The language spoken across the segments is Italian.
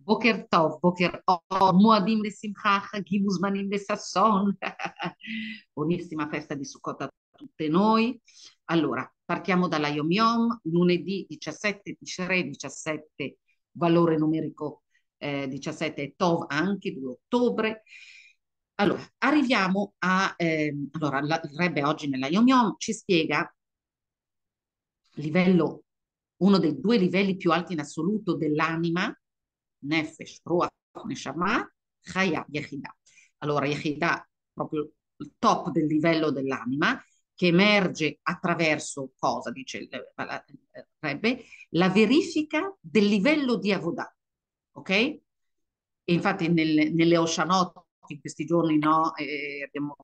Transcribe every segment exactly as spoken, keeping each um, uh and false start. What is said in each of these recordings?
Boker Tov, Boker Or, Moadim le Simcha, Chagim Uzmanim le Sasson. Buonissima festa di Sukkot a tutte noi. Allora, partiamo dalla Yom Yom, lunedì diciassette Tishrei, diciassette, valore numerico eh, diciassette è Tov anche, due ottobre. Allora, arriviamo a... ehm, allora, la- il Rebbe oggi nella Yom Yom ci spiega livello, uno dei due livelli più alti in assoluto dell'anima, Nefesh, Ruach, Neshama, Chaya, Yehidah. Allora, Yehidah, proprio il top del livello dell'anima, che emerge attraverso cosa, dice il, il Rebbe, la verifica del livello di Avodah, ok? E infatti nel- nelle Oshanot, in questi giorni, no, eh, abbiamo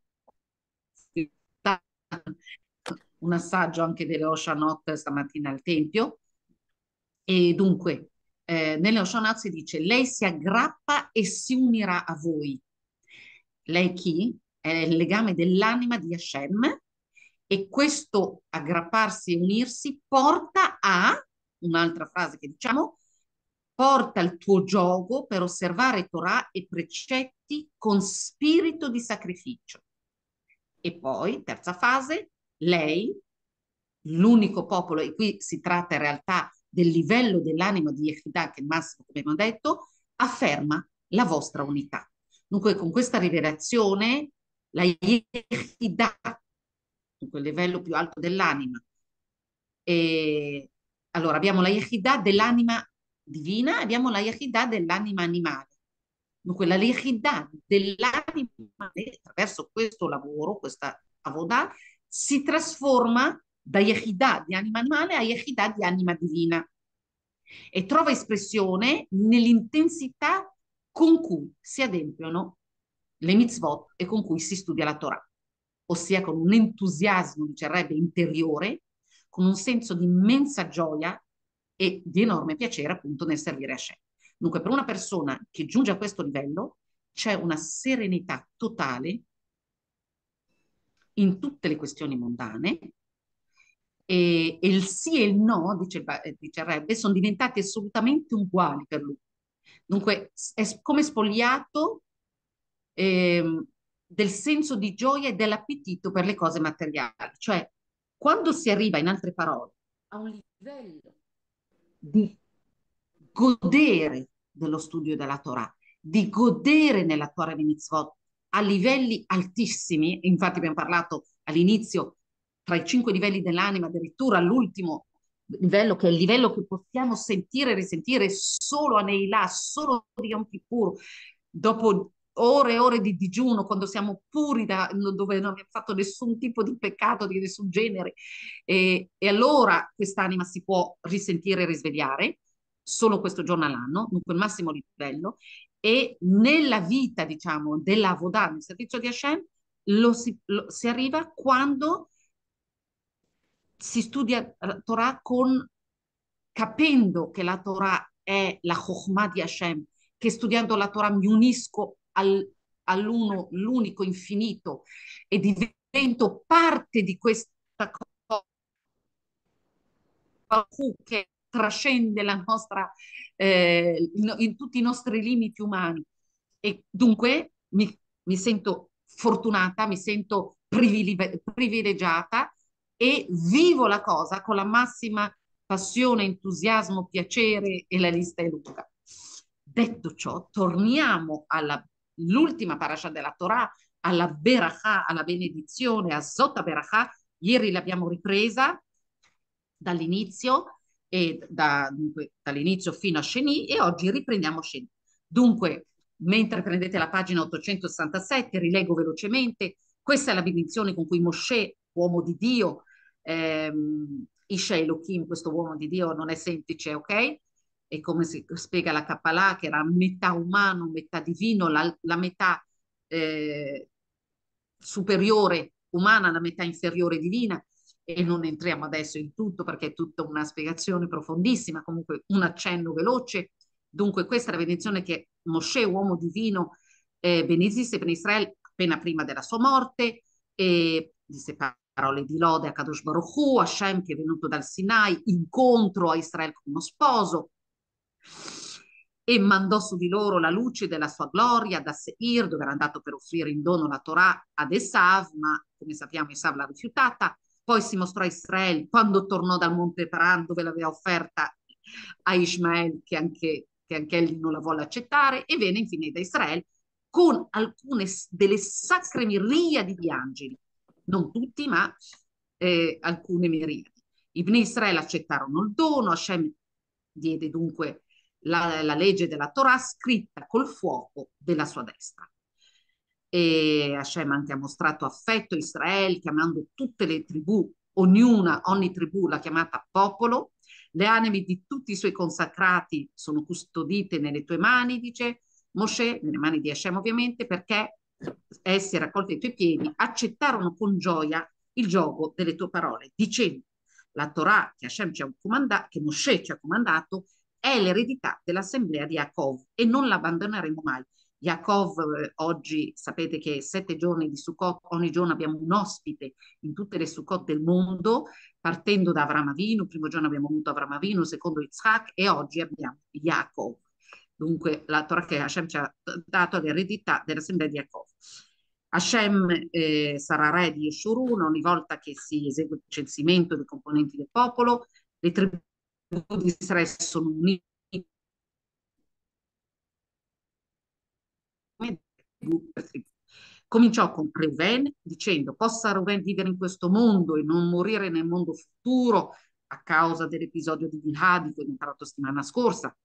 un assaggio anche delle Oshanot stamattina al Tempio. E dunque, eh, nelle Oshonat si dice, lei si aggrappa e si unirà a voi. Lei chi? È il legame dell'anima di Hashem e questo aggrapparsi e unirsi porta a, un'altra frase che diciamo, porta il tuo gioco per osservare Torah e precetti con spirito di sacrificio. E poi, terza fase, lei, l'unico popolo, e qui si tratta in realtà del livello dell'anima di Yehidah, che è il massimo, come abbiamo detto, afferma la vostra unità. Dunque, con questa rivelazione, la Yehidah, dunque il livello più alto dell'anima, e allora abbiamo la Yehidah dell'anima divina, abbiamo la Yehidah dell'anima animale. Dunque, la Yehidah dell'anima animale, attraverso questo lavoro, questa avodah, si trasforma da Yehidah di anima animale a Yehidah di anima divina e trova espressione nell'intensità con cui si adempiono le mitzvot e con cui si studia la Torah, ossia con un entusiasmo, dicerebbe, interiore, con un senso di immensa gioia e di enorme piacere appunto nel servire Hashem. Dunque, per una persona che giunge a questo livello c'è una serenità totale in tutte le questioni mondane e, e il sì e il no, dice, il ba- eh, dice il Rebbe, sono diventati assolutamente uguali per lui. Dunque è s- come spogliato ehm, del senso di gioia e dell'appetito per le cose materiali. Cioè, quando si arriva, in altre parole, a un livello di godere dello studio della Torah, di godere nella Torah e mitzvot a livelli altissimi, infatti abbiamo parlato all'inizio tra i cinque livelli dell'anima, addirittura all'ultimo livello, che è il livello che possiamo sentire e risentire solo a Neilà, solo di Yom Kippur, dopo ore e ore di digiuno, quando siamo puri, da, dove non abbiamo fatto nessun tipo di peccato di nessun genere, e, e allora quest'anima si può risentire e risvegliare solo questo giorno all'anno, dunque il massimo livello, e nella vita, diciamo, della Avodah, nel servizio di Hashem, lo si, lo- si arriva quando si studia la Torah con, capendo che la Torah è la Chokhmah di Hashem, che studiando la Torah mi unisco al- all'uno, l'unico infinito e divento parte di questa cosa che trascende la nostra, eh, in, in tutti i nostri limiti umani. E dunque mi, mi sento fortunata, mi sento privile- privilegiata e vivo la cosa con la massima passione, entusiasmo, piacere e la lista è lunga. Detto ciò, torniamo all'ultima parasha della Torah, alla Berachà, alla benedizione, a Sota Berachà. Ieri l'abbiamo ripresa dall'inizio e da, dunque, dall'inizio fino a Sheni e oggi riprendiamo Sheni. Dunque, mentre prendete la pagina ottocentosessantasette, rilego velocemente, questa è la benedizione con cui Mosè, uomo di Dio, ehm, Isha Elohim, questo uomo di Dio non è semplice, ok? E come si spiega la Kabbalah, che era metà umano, metà divino, la, la metà eh, superiore umana, la metà inferiore divina, e non entriamo adesso in tutto perché è tutta una spiegazione profondissima, comunque un accenno veloce. Dunque, questa è la benedizione che Mosè, uomo divino, eh, benedisse per Israele appena prima della sua morte, e disse parole di lode a Kadosh Baruch Hu, Hashem che è venuto dal Sinai, incontro a Israele con uno sposo. e mandò su di loro la luce della sua gloria da Seir, dove era andato per offrire in dono la Torah ad Esav, ma come sappiamo Esav l'ha rifiutata. Poi si mostrò a Israele quando tornò dal Monte Paran, dove l'aveva offerta a Ishmael, che anche, che anche egli non la volle accettare, e venne infine da Israele con alcune s- delle sacre miriadi di angeli, non tutti, ma eh, alcune miriadi. I Bnei Israele accettarono il dono, Hashem diede dunque la, la legge della Torah scritta col fuoco della sua destra. E Hashem anche ha mostrato affetto a Israele, chiamando tutte le tribù, ognuna, ogni tribù l'ha chiamata popolo. Le anime di tutti i suoi consacrati sono custodite nelle tue mani, dice Mosè, nelle mani di Hashem ovviamente, perché essi raccolti ai tuoi piedi accettarono con gioia il gioco delle tue parole, dicendo la Torah che Hashem ci ha comandato, che Mosè ci ha comandato, è l'eredità dell'assemblea di Yaakov e non l'abbandoneremo mai. Yaakov, eh, oggi sapete che sette giorni di Sukkot, ogni giorno abbiamo un ospite in tutte le Sukkot del mondo, partendo da Avram Avinu, il primo giorno abbiamo avuto Avram Avinu, il secondo Yitzhak e oggi abbiamo Yaakov. Dunque la Torah che Hashem ci ha dato l'eredità dell'assemblea di Yaakov. Hashem eh, sarà re di Yeshurun ogni volta che si esegue il censimento dei componenti del popolo, le tribù di Israele sono unite. Cominciò con Reuven dicendo: possa Reuven vivere in questo mondo e non morire nel mondo futuro a causa dell'episodio di Bilhah di cui abbiamo parlato settimana scorsa.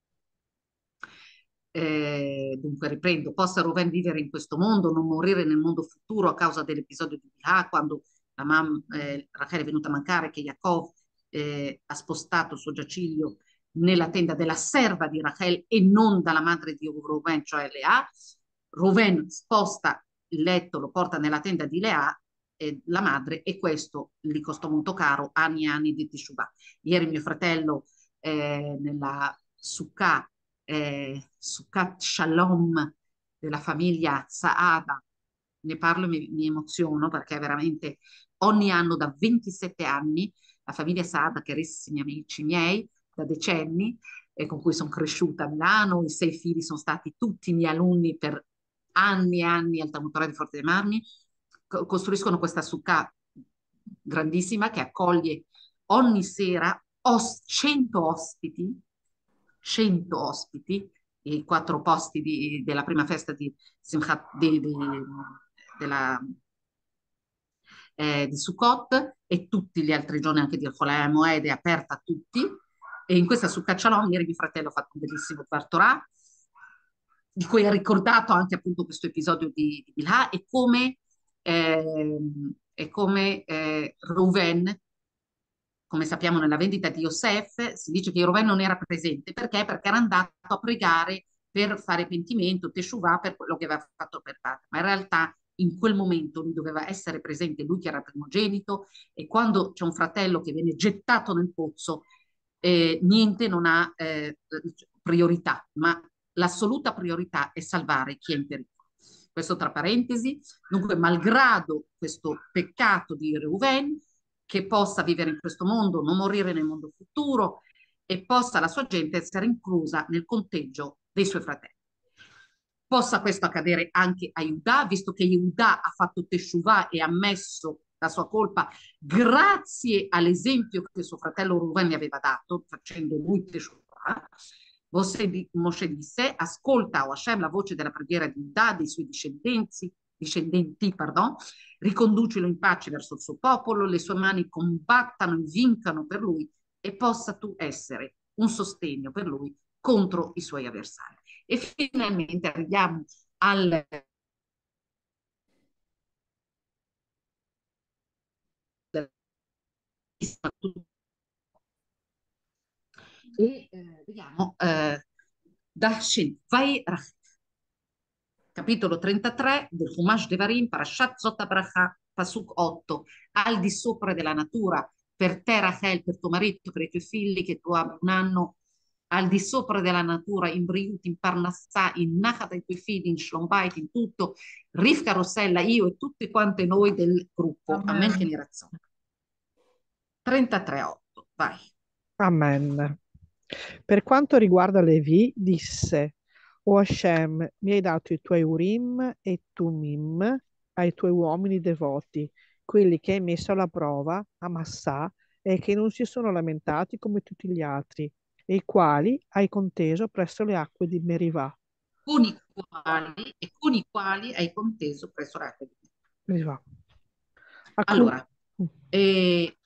Eh, dunque riprendo, possa Reuven vivere in questo mondo, non morire nel mondo futuro a causa dell'episodio di Bilhah, quando la mamma eh, Rachel è venuta a mancare, che Yaakov eh, ha spostato il suo giaciglio nella tenda della serva di Rachel e non dalla madre di Reuven, cioè Lea. Reuven sposta il letto, lo porta nella tenda di Lea, eh, la madre, e questo gli costò molto caro, anni e anni di Teshuvah. Ieri mio fratello eh, nella Sukkah, eh, Sukkot Shalom della famiglia Saada, ne parlo e mi, mi emoziono perché veramente ogni anno da ventisette anni la famiglia Saada, carissimi amici miei, da decenni, e con cui sono cresciuta a Milano, i sei figli sono stati tutti miei alunni per anni e anni al Talmud Torah di Forte dei Marmi, co- costruiscono questa sukkah grandissima che accoglie ogni sera os- cento ospiti, cento ospiti, i quattro posti di- della prima festa di Simchat, di- di- della, eh, di Sukkot, e tutti gli altri giorni anche di Chola Moed è aperta a tutti. E in questa Sukkot Shalom ieri mio fratello ha fatto un bellissimo Torah di cui ha ricordato anche appunto questo episodio di, di Bilhah e come, ehm, e come eh, Reuven, come sappiamo nella vendita di Yosef, si dice che Reuven non era presente. Perché? Perché era andato a pregare per fare pentimento, teshuvah, per quello che aveva fatto per padre. Ma in realtà in quel momento lui doveva essere presente, lui che era primogenito, e quando c'è un fratello che viene gettato nel pozzo, eh, niente non ha eh, priorità, ma l'assoluta priorità è salvare chi è in pericolo. Questo tra parentesi. Dunque, malgrado questo peccato di Reuven, che possa vivere in questo mondo, non morire nel mondo futuro, e possa la sua gente essere inclusa nel conteggio dei suoi fratelli. Possa questo accadere anche a Giuda, visto che Giuda ha fatto Teshuvah e ha ammesso la sua colpa grazie all'esempio che suo fratello Reuven gli aveva dato, facendo lui Teshuvah. Mosè disse: ascolta, o Hashem, la voce della preghiera di Giuda, dei suoi discendenti, discendenti, pardon, riconducilo in pace verso il suo popolo, le sue mani combattano e vincano per lui, e possa tu essere un sostegno per lui contro i suoi avversari. E finalmente arriviamo al e eh, vediamo eh, Dashin Vairach, capitolo trentatré del Humash Devarim, Parashat Zot Bracha, Pasuk otto, al di sopra della natura, per te Rachel, per tuo marito, per i tuoi figli, che tu abbia un anno al di sopra della natura, in Briut, in Parnassà, in Nachat, i tuoi figli, in Shlombait, in tutto, Rivka, Rossella, io e tutte quante noi del gruppo. Amen, che Amen. razón. trentatré otto, vai. Amen. Per quanto riguarda Levi, disse: O Hashem, mi hai dato i tuoi Urim e Tumim ai tuoi uomini devoti, quelli che hai messo alla prova a Massà e che non si sono lamentati come tutti gli altri, e i quali hai conteso presso le acque di Merivà. con i quali, e con i quali hai conteso presso l'acqua. Merivà. A cui... Allora, eh,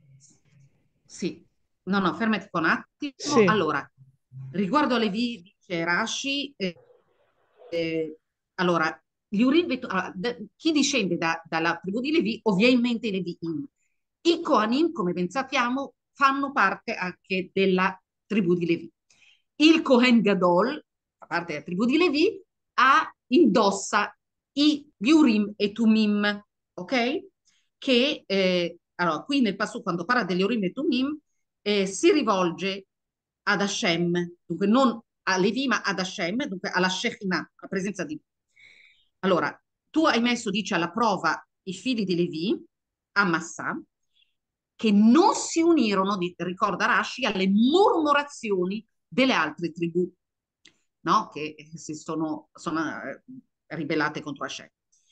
sì, no, no, fermati un attimo. Sì, Allora, riguardo alle vi, dice Rashi, eh, eh, allora, gli Urim e Tu- allora, da- chi discende da- dalla tribù di Levi, ovviamente i Leviim. I Kohanim, come ben sappiamo, fanno parte anche della tribù di Levi. Il Kohen Gadol, fa parte della tribù di Levi, ha, indossa i gli Urim e Tumim, ok? Che, eh, allora, qui nel passo, quando parla degli Urim e Tumim, eh, si rivolge ad Hashem, dunque non a Levi, ma ad Hashem, dunque alla Shekinah, alla presenza di Dio. Allora, tu hai messo, dice, alla prova i figli di Levi a Massà, che non si unirono, di- ricorda Rashi, alle mormorazioni delle altre tribù, no? Che si sono, sono eh, ribellate contro Hashem.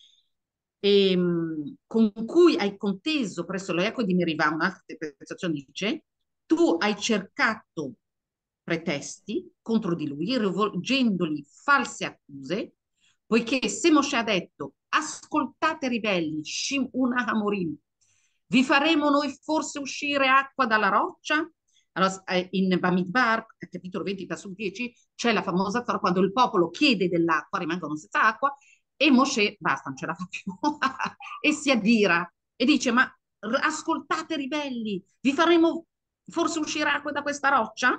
E, mh, con cui hai conteso presso le acque di Merivà, un'altra interpretazione dice, tu hai cercato pretesti contro di lui, rivolgendogli false accuse, poiché se Mosè ha detto, ascoltate ribelli, Shim'una Hamorim, vi faremo noi forse uscire acqua dalla roccia? Allora, eh, in Bamidbar, capitolo venti, verso dieci, c'è la famosa storia quando il popolo chiede dell'acqua, rimangono senza acqua, e Mosè, basta, non ce la fa più, e si addira e dice, ma r- ascoltate ribelli, vi faremo forse uscire acqua da questa roccia?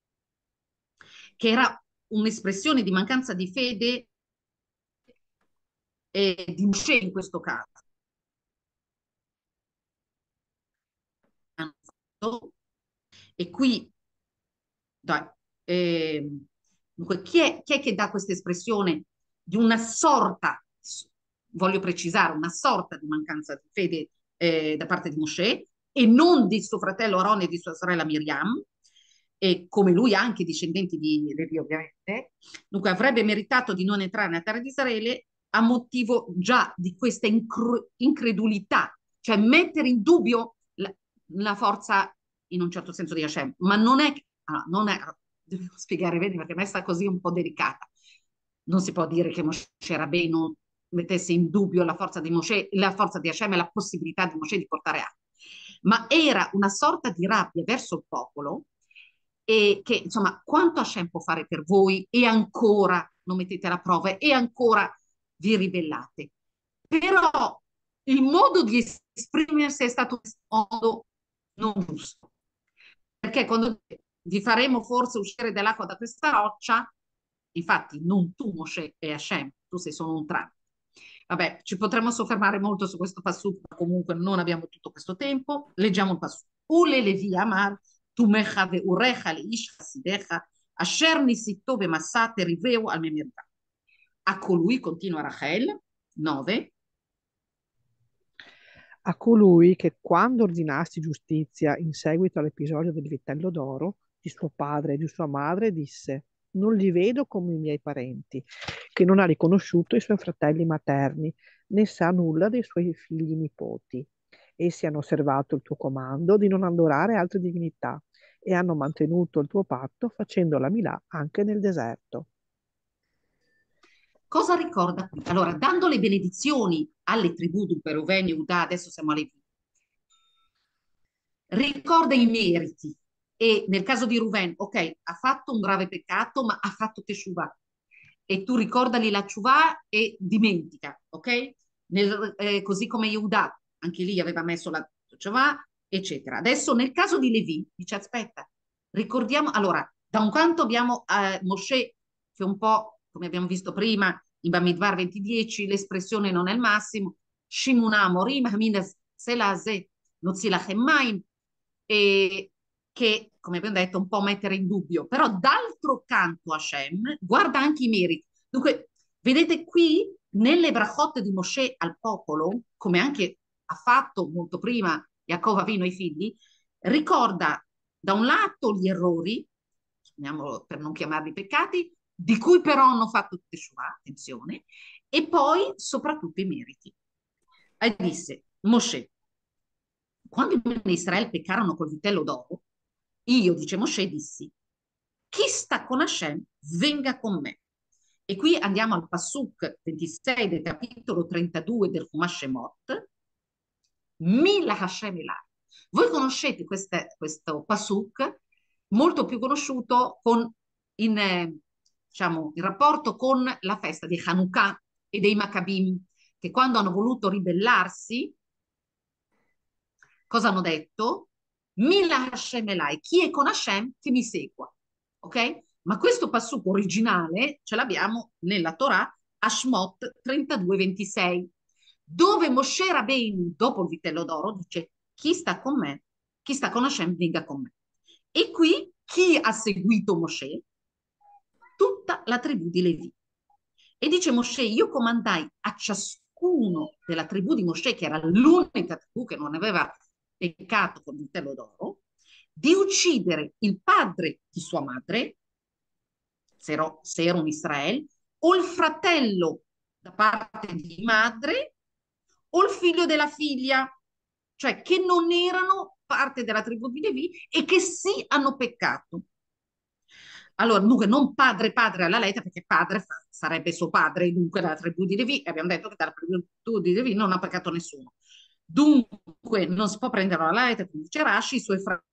Che era un'espressione di mancanza di fede e di Mosè in questo caso. E qui, dai, eh, dunque, chi è, chi è che dà questa espressione di una sorta, voglio precisare, una sorta di mancanza di fede eh, da parte di Mosè e non di suo fratello Aaron e di sua sorella Miriam, e come lui anche discendenti di Levi ovviamente, dunque avrebbe meritato di non entrare nella terra di Israele a motivo già di questa incr- incredulità, cioè mettere in dubbio la, la forza in un certo senso di Hashem, ma non è, ah, non è, devo spiegare bene perché a me sta così un po' delicata. Non si può dire che Moshe Rabbeinu mettesse in dubbio la forza di Moshe, la forza di Hashem e la possibilità di Moshe di portare acqua, ma era una sorta di rabbia verso il popolo e che insomma quanto Hashem può fare per voi e ancora non mettete alla prova e ancora vi ribellate. Però il modo di esprimersi è stato un modo non giusto. Perché quando vi faremo forse uscire dell'acqua da questa roccia, infatti non tu Mosè e Hashem, tu sei solo un tramite. Vabbè, ci potremmo soffermare molto su questo passaggio, ma comunque non abbiamo tutto questo tempo. Leggiamo il passaggio. Ule levi amar, tu mecha ve urecha le ish chasidecha, asher nisito bemassate riveu al memirta. A colui, continua Rachel, nove, a colui che quando ordinasti giustizia in seguito all'episodio del vitello d'oro di suo padre e di sua madre, disse: Non li vedo come i miei parenti, che non ha riconosciuto i suoi fratelli materni, né sa nulla dei suoi figli nipoti. Essi hanno osservato il tuo comando di non adorare altre divinità e hanno mantenuto il tuo patto facendo la Milà anche nel deserto. cosa ricorda qui? Allora, dando le benedizioni alle tribù, dunque Reuven, Giuda, adesso siamo alle ricorda i meriti e nel caso di Ruven, ok, ha fatto un grave peccato, ma ha fatto teshuva e tu ricordali la teshuva e dimentica, ok? Nel- eh, così come Yehuda, anche lì aveva messo la teshuva, eccetera. Adesso nel caso di Levi, dice aspetta, ricordiamo, allora, da un canto abbiamo eh, Mosè che un po', come abbiamo visto prima, in Bamidbar venti dieci, l'espressione non è il massimo, Shimuna Morim, Hamina Selase, Nozilachem Maim, e che, come abbiamo detto, un po' mettere in dubbio. Però d'altro canto Hashem guarda anche i meriti. Dunque, vedete qui, nelle brachot di Mosè al popolo, come anche ha fatto molto prima Yaakov Avino ai figli, ricorda da un lato gli errori, chiamiamolo per non chiamarli peccati, di cui però hanno fatto Teshuvah, attenzione, e poi soprattutto i meriti. E disse, Mosè, quando i beni di Israele peccarono col vitello d'oro, io, dice Mosè, dissi, chi sta con Hashem venga con me. E qui andiamo al Pasuk ventisei del capitolo trentadue del Chumash Shemot, Mila Hashem Elai. Voi conoscete queste, questo Pasuk, molto più conosciuto con, in, eh, diciamo, in rapporto con la festa di Hanukkah e dei Maccabim, che quando hanno voluto ribellarsi, cosa hanno detto? Mila Hashem Elai, chi è con Hashem che mi segua, ok? Ma questo passuco originale ce l'abbiamo nella Torah a Shmot trentadue ventisei, dove Moshe Rabbeinu, dopo il vitello d'oro, dice chi sta con me, chi sta con Hashem venga con me. E qui chi ha seguito Moshe? Tutta la tribù di Levi. E dice Moshe, io comandai a ciascuno della tribù di Moshe, che era l'unica tribù che non aveva peccato con il vitello d'oro, di uccidere il padre di sua madre, se, ero, se era un Israele, o il fratello da parte di madre, o il figlio della figlia, cioè che non erano parte della tribù di Levi e che sì hanno peccato. Allora, dunque, non padre padre alla lettera, perché padre fa- sarebbe suo padre, dunque dalla tribù di Levi, e abbiamo detto che dalla tribù di Levi non ha peccato nessuno. Dunque, non si può prendere alla lettera, come dice Rashi, i suoi fratelli.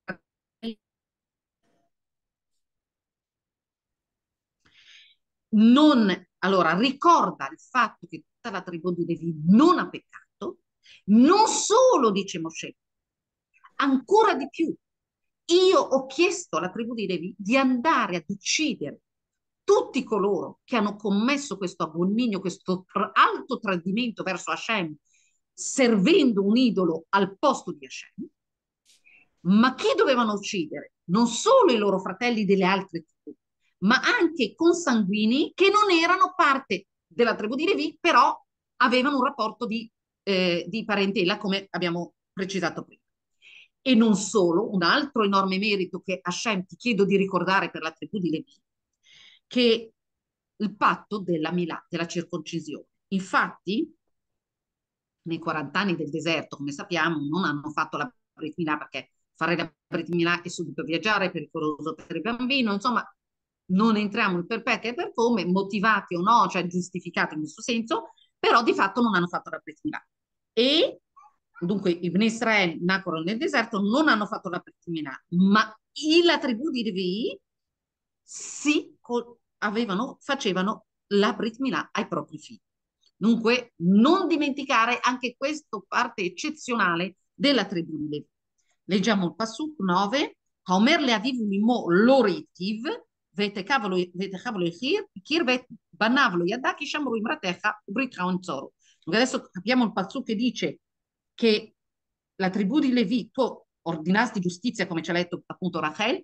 Non, allora, ricorda il fatto che tutta la tribù di Levi non ha peccato, non solo, dice Mosè, ancora di più. Io ho chiesto alla tribù di Levi di andare ad uccidere tutti coloro che hanno commesso questo abominio, questo tra- alto tradimento verso Hashem, servendo un idolo al posto di Hashem. Ma chi dovevano uccidere? Non solo i loro fratelli delle altre tribù, ma anche consanguini che non erano parte della tribù di Levi, però avevano un rapporto di, eh, di parentela, come abbiamo precisato prima. E non solo, un altro enorme merito che Hashem ti chiedo di ricordare per la tribù di Levi, che il patto della Milà, della circoncisione. Infatti, nei quaranta anni del deserto, come sappiamo, non hanno fatto la Brit Milà perché fare la Brit Milà e subito viaggiare è pericoloso per il bambino, insomma, non entriamo nel per perché e per come, motivati o no, cioè giustificati in questo senso, però di fatto non hanno fatto la Brit Milà. E dunque i Bnei Israel nacquero nel deserto, non hanno fatto la Brit Milà, ma i- la tribù di Levi sì, co- avevano, facevano la Brit Milà ai propri figli. Dunque, non dimenticare anche questa parte eccezionale della tribù di Levi. Leggiamo il Pasuk nove, Haomer le avivu limo loritiv, vete cavolo vete cavolo hir, kir vet banavlo yadaki shamru imratecha, ubritcha onzoro. Dunque adesso capiamo il Pasuk che dice che la tribù di Levi, tu ordinasti giustizia, come ci ha letto appunto Rachel,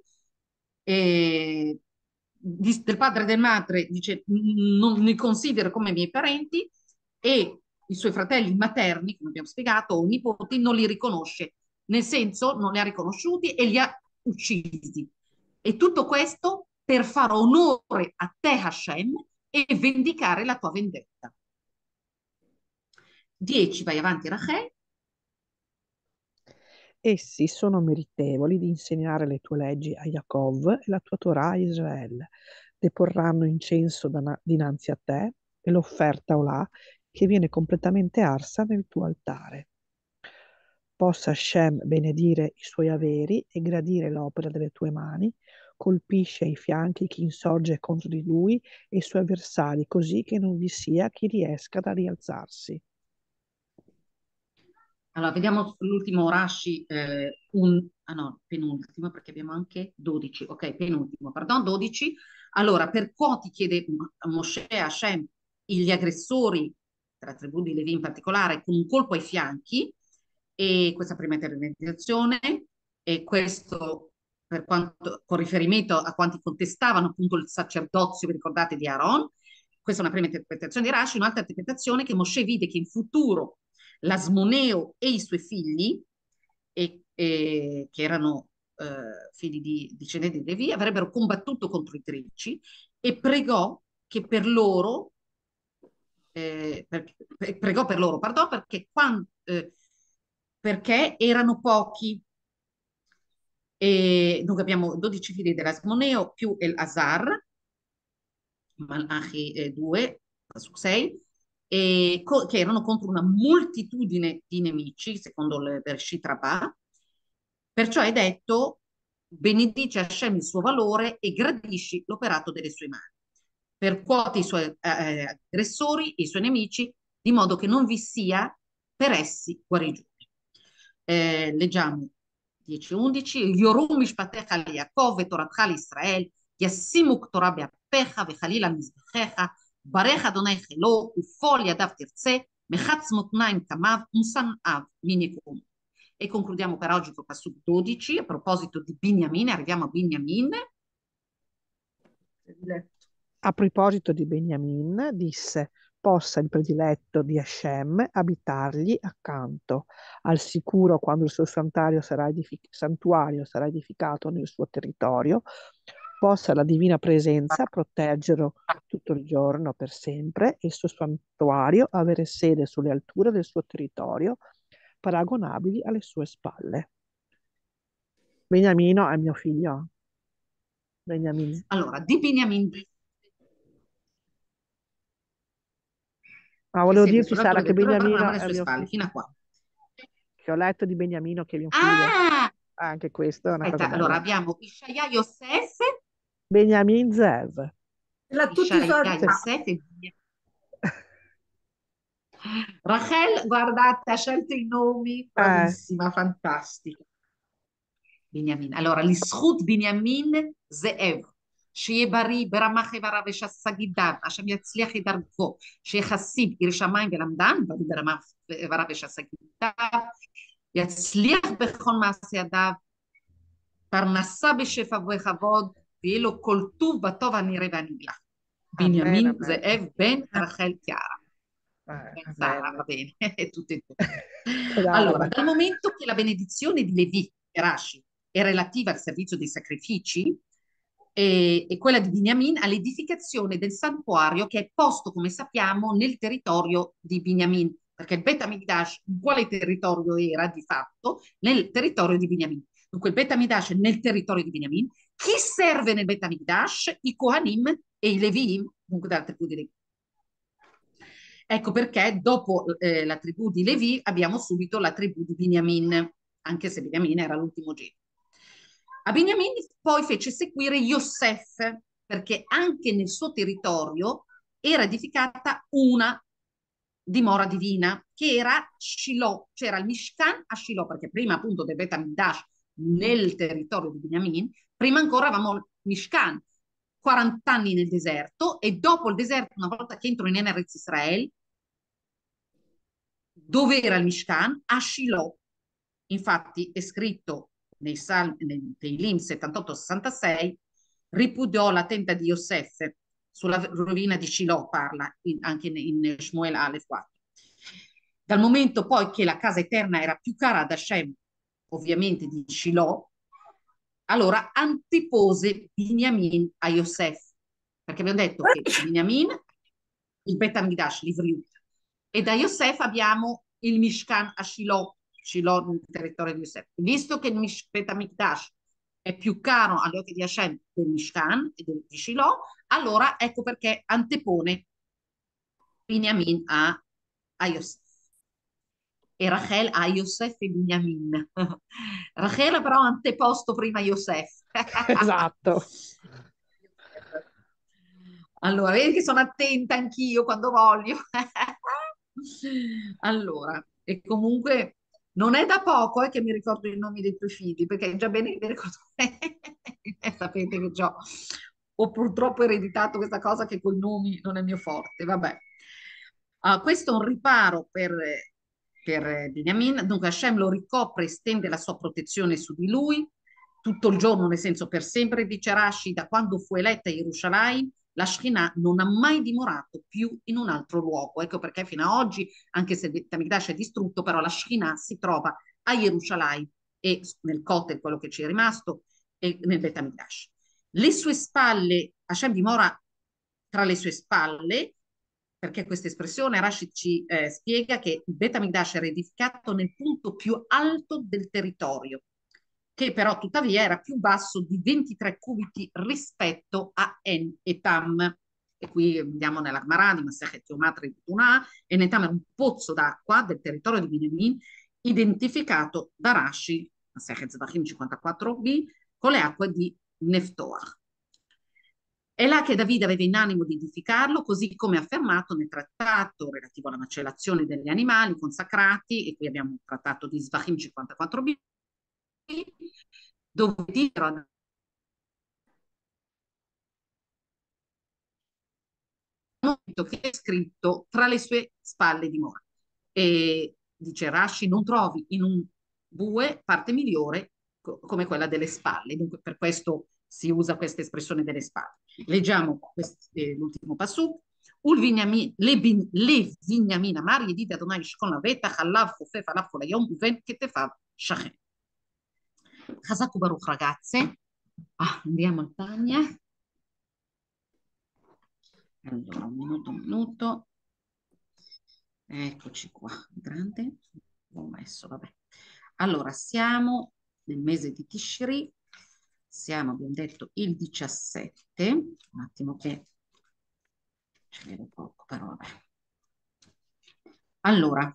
e di- del padre e del madre, dice, non li considero come miei parenti, e i suoi fratelli materni, come abbiamo spiegato, o nipoti, non li riconosce, nel senso non li ha riconosciuti e li ha uccisi. E tutto questo per fare onore a te, Hashem, e vendicare la tua vendetta. dieci, vai avanti, Rachel. Essi sono meritevoli di insegnare le tue leggi a Yaakov e la tua Torah a Israele. Deporranno incenso dana- dinanzi a te e l'offerta olà che viene completamente arsa nel tuo altare. Possa Hashem benedire i suoi averi e gradire l'opera delle tue mani, colpisce ai fianchi chi insorge contro di lui e i suoi avversari, così che non vi sia chi riesca da rialzarsi. Allora, vediamo l'ultimo Rashi, eh, un, ah no, penultimo, perché abbiamo anche dodici, ok, penultimo, pardon, dodici. Allora, per quoti chiede Moshe a Hashem gli aggressori, della tribù di Levi in particolare, con un colpo ai fianchi, e questa prima interpretazione, e questo per quanto, con riferimento a quanti contestavano appunto il sacerdozio, vi ricordate, di Aaron. Questa è una prima interpretazione di Rashi, un'altra interpretazione che Moshe vide che in futuro l'Asmoneo e i suoi figli, e, e, che erano eh, figli di discendenti di Levi, avrebbero combattuto contro i greci e pregò che per loro, eh, per- per- pregò per loro, pardon, perché, quan- eh, perché erano pochi. E dunque abbiamo dodici figli dell'Asmoneo più El Azar, Malachi eh, due su sei, e co- che erano contro una moltitudine di nemici, secondo il Bereshit Rabbah. Perciò è detto, benedice Hashem il suo valore e gradisci l'operato delle sue mani. Percuoti i suoi eh, aggressori, i suoi nemici, di modo che non vi sia per essi guarigione. Eh, leggiamo dieci undici, Yorum mishpatecha li Yaakov vetoratcha li Israel, ישימו קטורה באפיך וחליל על מזבחיך, ברך אדוני חילו, ופועל ידיו תרצה, מחץ מותניים קמיו, ושנאיו מן יקום. E concludiamo per oggi con Pasuk dodici, a proposito di Binyamin, arriviamo a Binyamin. A proposito di Beniamin, disse: possa il prediletto di Hashem abitargli accanto, al sicuro quando il suo santuario sarà, edific- santuario sarà edificato nel suo territorio, possa la divina presenza proteggerlo tutto il giorno per sempre e il suo santuario avere sede sulle alture del suo territorio, paragonabili alle sue spalle. Beniamino è mio figlio. Beniamin. Allora, di Binyamin Ma che volevo siede dirti, Sara, sull'altore che del Torah Barnaba Beniamino alle è sue mio spalle, figlio. fino a qua. Che ho letto di Beniamino che è mio figlio. Ah, Ah, anche questo è una cosa aspetta, allora bella. abbiamo Ishaya Yosef, Beniamin Zev. L'ha tutti Ishaya fatti. Yosef e Binyamin. Rachel, guardate, ha scelto i nomi, Eh, bravissima, fantastica. בנימין. allora, לזכות בנימין זאב, שיהיה בריא ברמ"ח איבריו ושסגידיו, השם יצליח את דרכו, שיהיה חסיד, ירא שמיים ולמדן, בריא ברמ"ח איבריו ושסגידיו, יצליח בכל מעשה ידיו, פרנסה בשפע ובכבוד, ויהיה לו כל טוב בטוב הנראה והנגלה. amen, בנימין amen. זאב בן רחל chiara. Eh, Ben Sara, amen. va bene, tutte e due. Allora, Grazie. dal momento che la benedizione di Levi e Rashi è relativa al servizio dei sacrifici e, e quella di Binyamin all'edificazione del santuario che è posto, come sappiamo, nel territorio di Binyamin, perché il Bet Hamikdash in quale territorio era di fatto? Nel territorio di Binyamin. Dunque il Bet Hamikdash è nel territorio di Binyamin. Chi serve nel Bet Hamikdash? I Kohanim e i Leviim, comunque dalla tribù di Levi. Ecco perché dopo eh, la tribù di Levi abbiamo subito la tribù di Biniamin, anche se Biniamin era l'ultimo genio. A Biniamin poi fece seguire Yosef, perché anche nel suo territorio era edificata una dimora divina, che era Shiloh, c'era il Mishkan a Shiloh, perché prima appunto del Bet Hamikdash nel territorio di Biniamin, prima ancora avevamo Mishkan, quaranta anni nel deserto, e dopo il deserto, una volta che entro in Eretz Israel, dove era il Mishkan? A Shiloh. Infatti è scritto nei Salmi, nei Teilim settantotto sessantasei, ripudiò la tenda di Yosef, sulla rovina di Shiloh parla in, anche in, in Shmuel Aleph quattro. Dal momento poi che la casa eterna era più cara ad Hashem, ovviamente di Shiloh, allora antepose Binyamin a Yosef, perché abbiamo detto che Binyamin, il Bet Hamikdash, l'Ivriut, e da Yosef abbiamo il Mishkan a Shiloh, Shiloh nel territorio di Yosef. Visto che il Mish- Bet Hamikdash è più caro agli occhi di Hashem del Mishkan e del, di Shiloh, allora ecco perché antepone Binyamin a, a Yosef. E Rachel a Yosef e Binyamin. Rachel però ha anteposto prima Yosef. Esatto. Allora, vedi che sono attenta anch'io quando voglio. Allora, e comunque non è da poco eh, che mi ricordo i nomi dei tuoi figli, perché è già bene che mi ricordo. Sapete che già ho purtroppo ereditato questa cosa che con i nomi non è mio forte. Vabbè. Ah, questo è un riparo per, per Beniamin. Dunque Hashem lo ricopre e stende la sua protezione su di lui tutto il giorno, nel senso per sempre, dice Rashi, da quando fu eletta Gerusalemme, la Shekhinah non ha mai dimorato più in un altro luogo. Ecco perché fino ad oggi, anche se il Bet Hamikdash è distrutto, però la Shekhinah si trova a Gerusalemme e nel Kotel, quello che ci è rimasto, e nel Bet HaMikdash. Le sue spalle, Hashem dimora tra le sue spalle, perché questa espressione Rashi ci eh, spiega che il Bet HaMikdash era edificato nel punto più alto del territorio, che però tuttavia era più basso di ventitré cubiti rispetto a En e Tam. E qui andiamo nella Gemara di Masechet Yomá Tuna, e Netam era un pozzo d'acqua del territorio di Binyamin, identificato da Rashi, Masechet Zvachim cinquantaquattro b, con le acque di Neftoach. È là che Davide aveva in animo di edificarlo, così come affermato nel trattato relativo alla macellazione degli animali consacrati, e qui abbiamo un trattato di Zvachim cinquantaquattro b, dove dicono che è scritto tra le sue spalle dimora. E dice Rashi, non trovi in un bue parte migliore co- come quella delle spalle, dunque per questo si usa questa espressione delle spalle. Leggiamo quest- eh, l'ultimo pasuk. ול בנימין, לבן- לבנימין אמר ידיד אדוני ישכון לבטח עליו חופף עליו כל היום ובין כתפיו שכן. חזק וברוך ragazze. Ah, andiamo al Tania. Allora, un minuto, un minuto. Eccoci qua, grande. L'ho messo, vabbè. Allora, siamo nel mese di Tishri, siamo, abbiamo detto, il diciassette. Un attimo che ci vedo poco, però vabbè. Allora,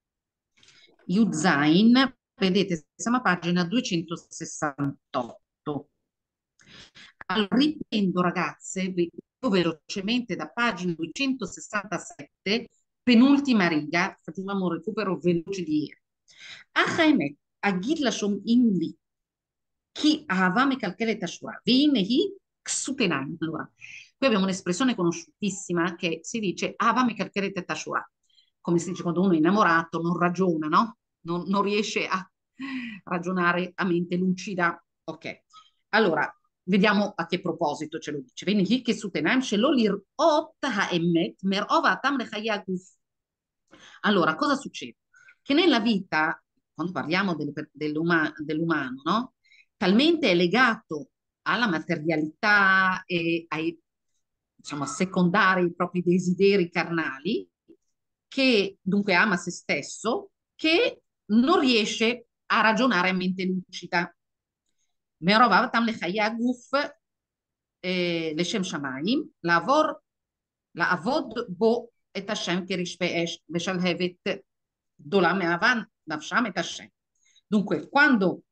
Yuzain, vedete, siamo a pagina duecentosessantotto. Allora, riprendo, ragazze, vi- velocemente da pagina duecentosessantasette, penultima riga, facciamo un recupero veloce di ieri. Achemet, אגיד לשומעים לי, כי אהבה מקלקלת השורה, והנה היא כסות עיניים. Allora, qui abbiamo un'espressione conosciutissima che si dice Ahava mekalkelet tashura, come si dice quando uno è innamorato, non ragiona, no? Non, non riesce a ragionare a mente lucida. Ok, allora, vediamo a che proposito ce lo dice. והנה היא כסות עיניים שלא לראות האמת מרוב האטם לחיי הגוף. Allora, cosa succede? Che nella vita, quando parliamo del- dell'uma- dell'umano, no? Talmente è legato alla materialità e ai, diciamo, assecondare i propri desideri carnali, che dunque ama se stesso, che non riesce a ragionare a mente lucida. מרוב אהבתם לחיי הגוף אה, לשם שמיים, לעבור, לעבוד בו את השם כרשפי אש ושלהבת גדולה מאהבה נפשם את השם. Dunque, quando,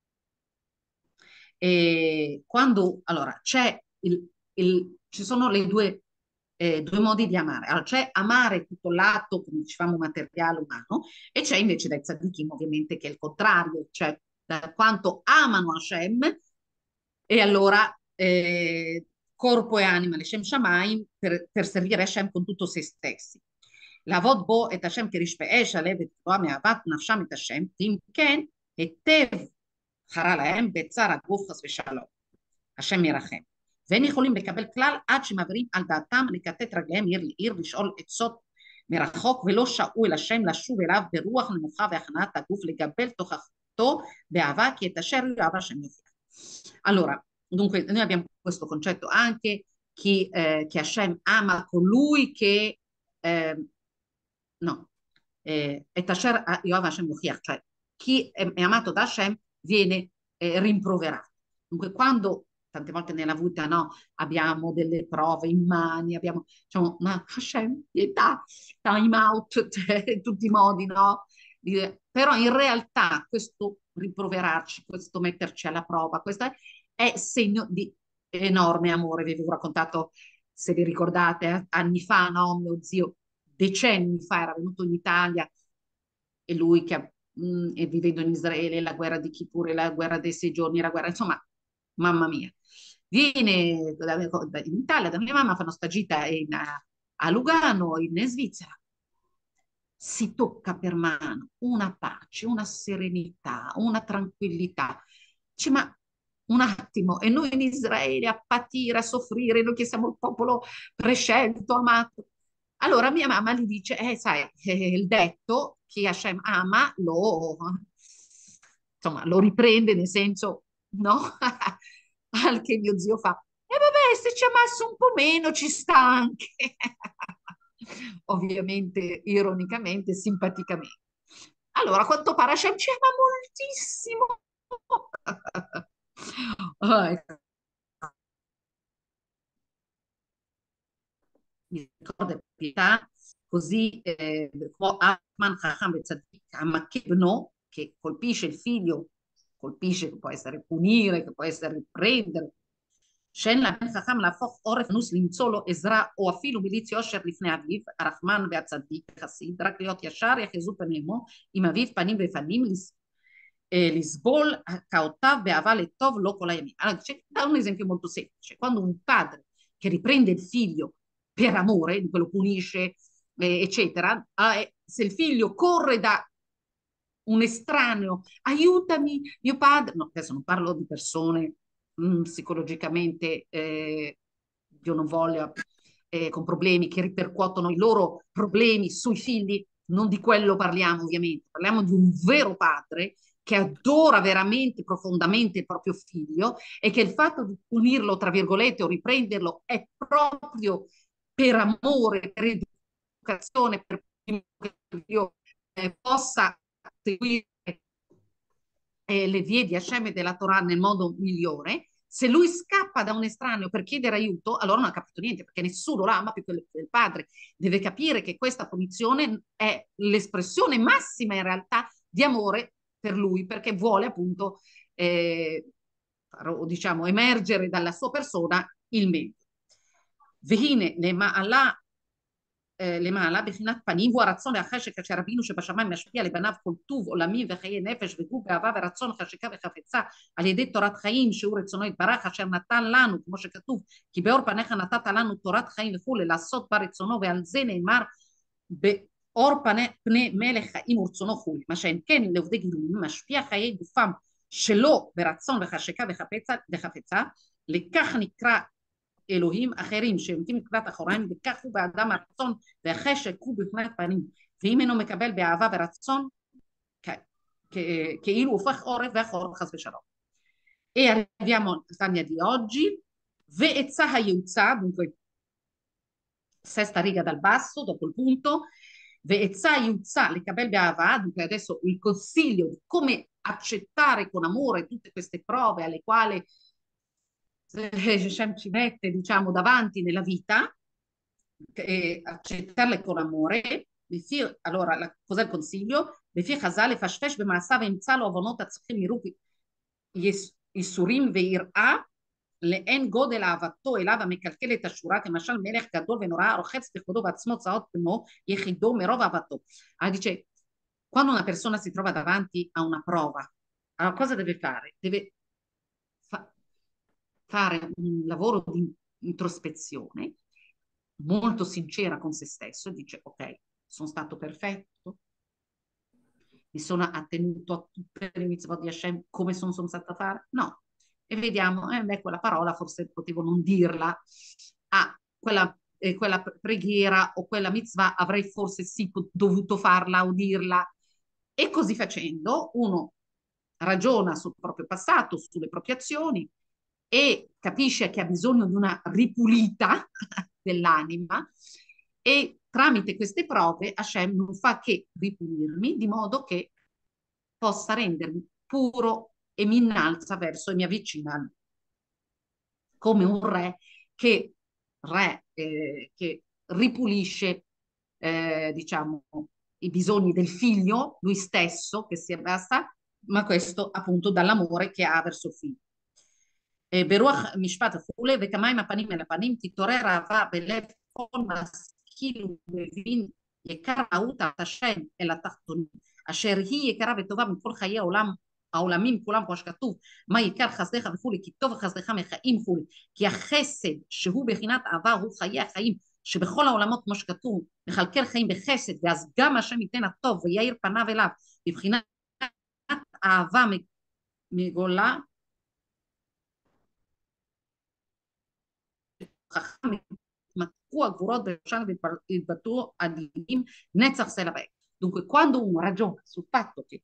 eh, quando allora c'è il, il- ci sono le due, eh, due modi di amare. Allora, c'è amare tutto l'atto, come dicevamo, materiale umano, e c'è invece dai tzaddikim, ovviamente, che è il contrario, cioè da quanto amano Hashem, e allora eh, corpo e anima, Leshem Shamayim, per, per servire Hashem con tutto se stessi. לעבוד בו את השם כרשפי אש, הלב ותבואה מאהבת נפשם את השם, אם כן, היטב חרה להם בצער הגוף חס ושלום. השם ירחם. ואין יכולים לקבל כלל עד שמעבירים על דעתם לכתת רגליהם עיר לעיר, לשאול עצות מרחוק, ולא שעו אל השם לשוב אליו ברוח נמוכה והכנעת הגוף, לגבל תוכחתו באהבה, כי את אשר יאהב השם יוכיח. Allora, dunque, noi abbiamo questo concetto anche chi, eh, che Hashem ama colui che eh, no, eh, et Asher Yoav Hashem Yochiach, cioè chi è, è amato da Hashem viene eh, rimproverato. Dunque, quando tante volte nella vita no, abbiamo delle prove immani, abbiamo diciamo, ma Hashem, pietà, time out, cioè, in tutti i modi, no? Dire, però in realtà questo rimproverarci, questo metterci alla prova, questo è segno di enorme amore. Vi avevo raccontato, se vi ricordate, eh, anni fa, no? Mio zio decenni fa era venuto in Italia, e lui che mh, e vivendo in Israele, la guerra di Kippur, la guerra dei sei giorni, la guerra, insomma, mamma mia. Viene da- da- in Italia da mia mamma, fanno sta gita in- a, a Lugano, in Svizzera. Si tocca per mano una pace, una serenità, una tranquillità. Dice, ma un attimo, e noi in Israele a patire, a soffrire, noi che siamo il popolo prescelto, amato. Allora mia mamma gli dice, eh, sai, eh, il detto, chi Hashem ama, lo, insomma, lo riprende nel senso, no? Al che mio zio fa, e vabbè, se ci amassi un po' meno ci sta anche. Ovviamente, ironicamente, simpaticamente. Allora, a quanto pare Hashem ci ama moltissimo. Ah, ecco. Mi ricorda pietà, così eh, Atman Chacham Tzaddik, Amakebno, che colpisce il figlio, colpisce, che può essere punire, che può essere riprendere. שאין לבן חכם להפוך עורף אנוס למצוא לו עזרה או אפילו מליץ יושר לפני אביו, הרחמן והצדיק חסיד, רק להיות ישר יחזו פנימו עם אביו פנים בפנים, לסבול הכאותיו באהבה לטוב לא כל הימים. Allora, da un esempio molto semplice, quando un padre che riprende il figlio per amore, dunque lo punisce, eh, eccetera, eh, se il figlio corre da un estraneo, aiutami, mio padre, no, adesso non parlo di persone mh, psicologicamente, eh, Dio non voglia, eh, con problemi che ripercuotono i loro problemi sui figli, non di quello parliamo ovviamente, parliamo di un vero padre che adora veramente profondamente il proprio figlio e che il fatto di punirlo, tra virgolette, o riprenderlo è proprio per amore, per educazione, per che io eh, possa seguire eh, le vie di Hashem e della Torah nel modo migliore. Se lui scappa da un estraneo per chiedere aiuto, allora non ha capito niente, perché nessuno lo ama più che il padre. Deve capire che questa punizione è l'espressione massima in realtà di amore per lui, perché vuole appunto, eh, diciamo, emergere dalla sua persona il meglio. והנה, למעלה למעלה, בחינת פנים, הוא הרצון והחשק אשר רבינו שבשמיים משפיע לבניו כל טוב עולמי וחיי נפש וגוף באהבה ורצון חשיקה וחפצה על ידי תורת חיים שהוא רצונו יתברך אשר נתן לנו, כמו שכתוב, כי באור פניך נתת לנו תורת חיים וכולי, לעשות ברצונו, ועל זה נאמר באור פני, פני מלך חיים ורצונו כולי, מה שאין כן לעובדי גילויים משפיע חיי גופם שלא ברצון וחשיקה וחפצה, וחפצה, לכך נקרא אלוהים אחרים שעומדים לקראת אחוריים, וכך הוא באדם הרצון והחשק הוא בפני פנים, ואם אינו מקבל באהבה ורצון כאילו הופך עורף והחור חס ושלום. E arriviamo al Tania di oggi, Ve'etzah hayutza, dunque sesta riga dal basso, dopo il punto, Ve'etzah hayutza lekabel be'ahava, dunque adesso il consiglio di come accettare con amore tutte queste prove alle quali Hashem ci mette, diciamo, davanti nella vita, e accettarle con amore. Allora, la, cos'è il consiglio? לפי חז"ל לפשפש במעשיו וימצא לו עוונות הצריכים יראו ייסורים ויראה לאין גודל אהבתו אליו המקלקל את השורה, כמשל מלך גדול ונורא רוחץ בכבודו בעצמו צעות בנו יחידו מרוב אהבתו. Ah, dice, quando una persona si trova davanti a una prova, allora cosa deve fare? Deve fa fare un lavoro di introspezione molto sincera con se stesso e dice ok, sono stato perfetto, mi sono attenuto a tutte le mitzvot di Hashem come sono, sono stata a fare? No. E vediamo, eh, beh, quella parola forse potevo non dirla, ah, quella, eh, quella preghiera o quella mitzvah avrei forse sì dovuto farla o dirla. E così facendo uno ragiona sul proprio passato, sulle proprie azioni e capisce che ha bisogno di una ripulita dell'anima e tramite queste prove Hashem non fa che ripulirmi di modo che possa rendermi puro e mi innalza verso e mi avvicina come un re che, re, eh, che ripulisce eh, diciamo i bisogni del figlio, lui stesso che si abbassa, ma questo appunto dall'amore che ha verso il figlio. ברוח משפט וכולי, וכמים הפנים אל הפנים, תתעורר אהבה בלב כל משכיל ומבין יקר ראות השם אל התחתונים, אשר היא יקרה וטובה מכל חיי העולם, העולמים כולם, כמו שכתוב, מה יקר חסדיך וכולי, כי טוב חסדיך מחיים וכולי, כי החסד שהוא בחינת אהבה הוא חיי החיים, שבכל העולמות, כמו שכתוב, מכלכל חיים בחסד, ואז גם השם ייתן הטוב ויאיר פניו אליו, בבחינת אהבה מגולה, חכם מתקו הגבורות בראשן והתבטאו הדינים נצח סלע ועד. Dunque, quando uno ragiona sul fatto che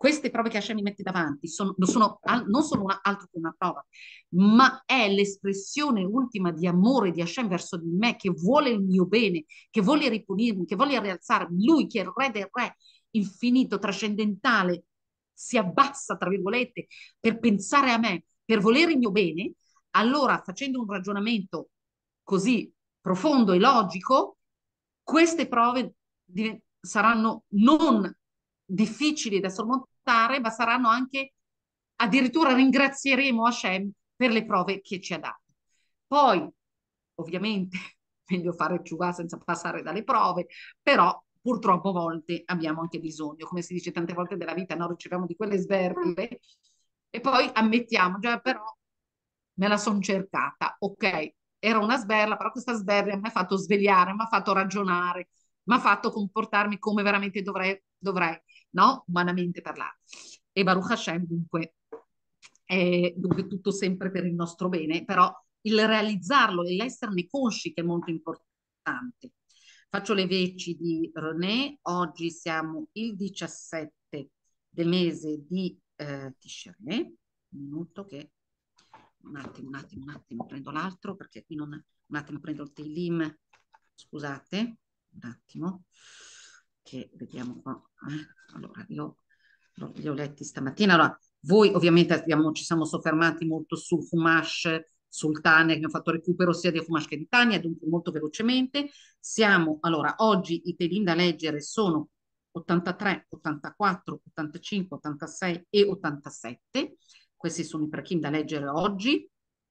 queste prove che Hashem mi mette davanti sono, non sono, al- non sono una- altro che una prova, ma è l'espressione ultima di amore di Hashem verso di me, che vuole il mio bene, che vuole ripunirmi, che vuole rialzarmi. Lui che è il re del re, infinito, trascendentale, si abbassa, tra virgolette, per pensare a me, per volere il mio bene. Allora, facendo un ragionamento così profondo e logico, queste prove div- saranno non difficili da sormontare, ma saranno anche, addirittura ringrazieremo Hashem per le prove che ci ha dato. Poi, ovviamente, meglio fare ciuva senza passare dalle prove, però purtroppo a volte abbiamo anche bisogno, come si dice tante volte della vita, no? Riceviamo di quelle sberle e poi ammettiamo, già però me la sono cercata, ok, era una sberla, però questa sberla mi ha fatto svegliare, mi ha fatto ragionare, mi ha fatto comportarmi come veramente dovrei, dovrei, no? Umanamente parlare. E Baruch Hashem, dunque, è dunque tutto sempre per il nostro bene, però il realizzarlo e l'esserne consci che è molto importante. Faccio le veci di René, oggi siamo il diciassette del mese di eh, Tishrei, un minuto che, un attimo, un attimo, un attimo, prendo l'altro perché qui non, un attimo prendo il Teilim, scusate, un attimo, che vediamo qua. Eh. Allora, io li ho letti stamattina, allora voi ovviamente abbiamo, ci siamo soffermati molto sul Humash, sul Tania, che abbiamo fatto recupero sia di Humash che di Tania, dunque molto velocemente. Siamo, allora, oggi i Telim da leggere sono ottantatré, ottantaquattro, ottantacinque, ottantasei e ottantasette. Questi sono i Prakim da leggere oggi.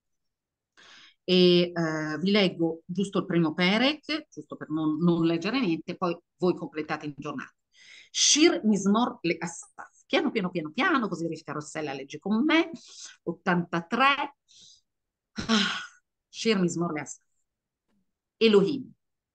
E eh, vi leggo giusto il primo Perek, giusto per non, non leggere niente, poi voi completate in giornata. Shir Mismor le Asaf. Piano, piano, piano, piano, così Rita Rossella legge con me. ottantatré. Ah, Shir Mismor le Asaf. Elohim.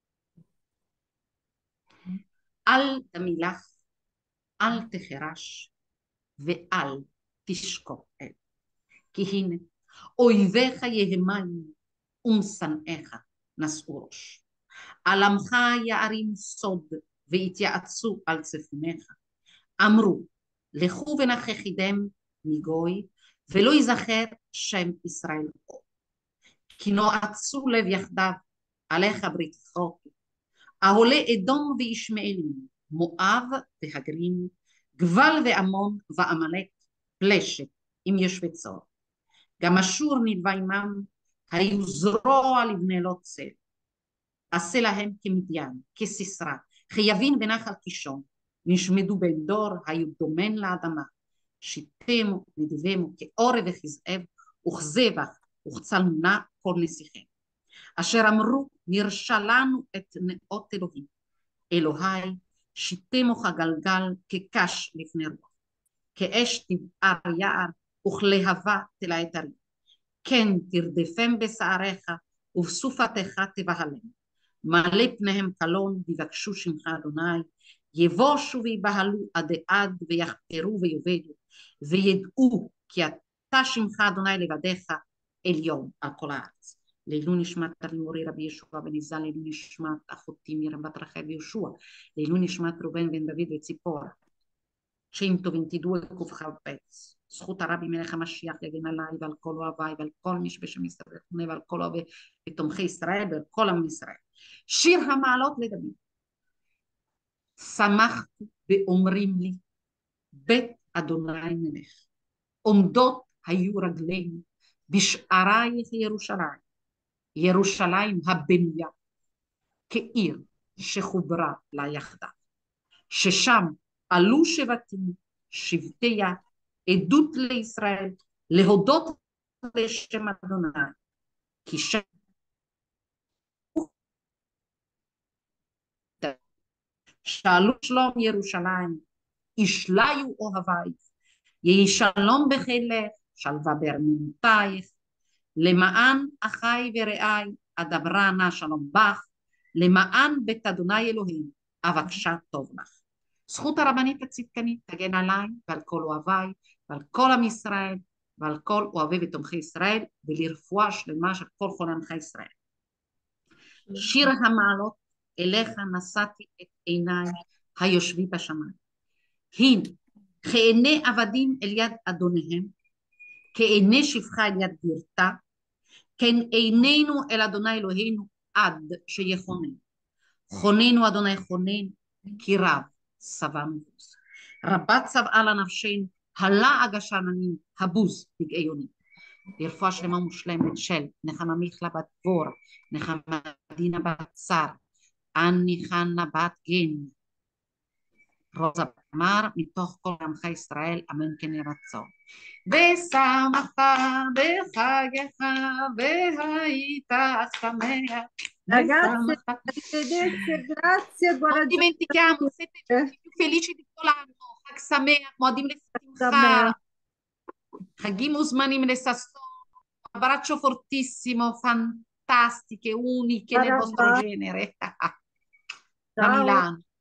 Al Tamilach, al Techerash, ve'al Tishko el. כי הנה, אויביך יהמיים ומשנאיך נשאו ראש. על עמך יערים סוד ויתייעצו על צפוניך. אמרו, לכו ונכחידם מגוי, ולא ייזכר שם ישראל עוד. כי נועצו לב יחדיו, עליך ברית כרות. העולה אדום וישמעאלים, מואב והגרים, גבל ועמון ועמלק, פלשת עם יושבי צור. גם אשור נלווה עמם, היו זרוע לבני לוט צל. עשה להם כמדיין, כסיסרא, חייבין ונחל קישון, נשמדו בין דור, היו דומן לאדמה. שיתמו נדיבמו כאורב וכזאב, וכזבח וכצלמונה כל נסיכם. אשר אמרו, נרשע לנו את נאות אלוהים. אלוהי, שיתמו כגלגל, כקש לפני רוח. כאש תבער יער, וכלהבה תלאה את הרים. כן תרדפם בשעריך, ובסופתך תבהלם. מלא פניהם קלון, ויבקשו שמך אדוני, יבושו ויבהלו עד עד, ויחפרו ויאבדו, וידעו כי אתה שמך אדוני לבדיך עליון על כל הארץ. לעילוי נשמת רבי מורי רבי ישוע בן יזל, לעילוי נשמת אחותי מרים בת רחל ויהושע, לעילוי נשמת ראובן בן דוד וציפורה. centoventidue קכ"ב. זכות הרבי מלך המשיח יגן עליי ועל כל אוהביי ועל כל מי שבשם ישראל ועל כל אוהבי ותומכי ישראל ועל כל עם ישראל. שיר המעלות לדוד. שמחתי באומרים לי, בית אדוני מלך. עומדות היו רגלינו בשערייך ירושלים. ירושלים הבנויה כעיר שחוברה לה יחדיו. ששם עלו שבטים, שבטיה, עדות לישראל, להודות לשם אדוני, כי שם שאלו שלום ירושלים, ישליו אוהבייך, יהי שלום בחילך, שלווה בארמנותייך, למען אחי ורעי, אדברה נא שלום בך, למען בית אדוני אלוהים, אבקשה טוב לך. זכות הרבנית הצדקנית תגן עליי ועל כל אוהביי ועל כל עם ישראל ועל כל אוהבי ותומכי ישראל ולרפואה שלמה של כל חולי עמך ישראל. שיר המעלות אליך נשאתי את עיניי היושבי בשמיים. הנה כעיני עבדים אל יד אדוניהם, כעיני שפחה אל יד גרתה, כן עינינו אל אדוני אלוהינו עד שיחונן. חוננו אדוני חונן, כי רב שבענו בוז. רבה צבאה לנפשנו, הלעג השננים, הבוז פגעי יונים. לרפואה שלמה מושלמת של נחמה מיכלה בת דבורה, נחמה דינה בת שר, אני חנה בת גן, רוזה בת תמר, מתוך כל עמך ישראל, אמן כן יהי רצון. ושמחת בחגך והיית שמח. Ragazze, ושמחת. arrivederci, grazie, buona Non dimentichiamo, siete i giornata. più felici di tutto l'anno. חג שמח, מועדים לשמחה, Samea. חגים וזמנים לששון, abbraccio fortissimo, fantastiche, uniche nel vostro Ciao. genere, da Ciao. Milano.